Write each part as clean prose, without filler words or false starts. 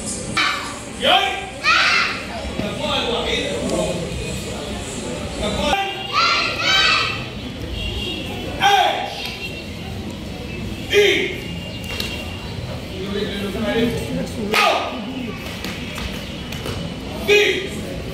ياي المجموعة الوحيدة مجموعة ايش دي دي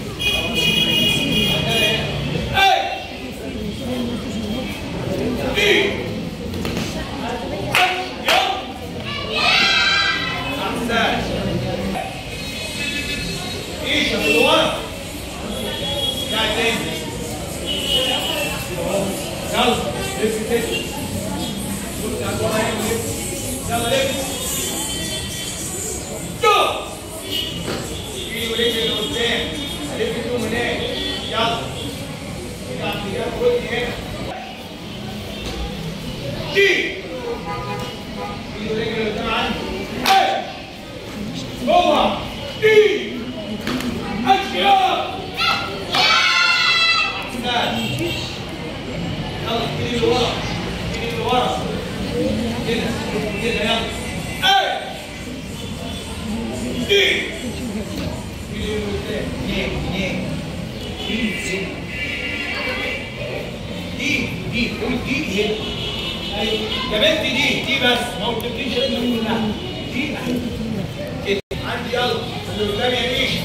يا بنتي دي بس ما قلتليش الا منها دي كده عندي يلا اللي قدامي يا ريشه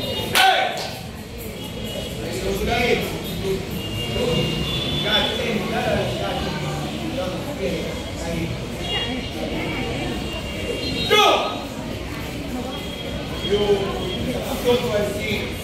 ايه قاعد فين لا قاعد يلا جو يو كويسين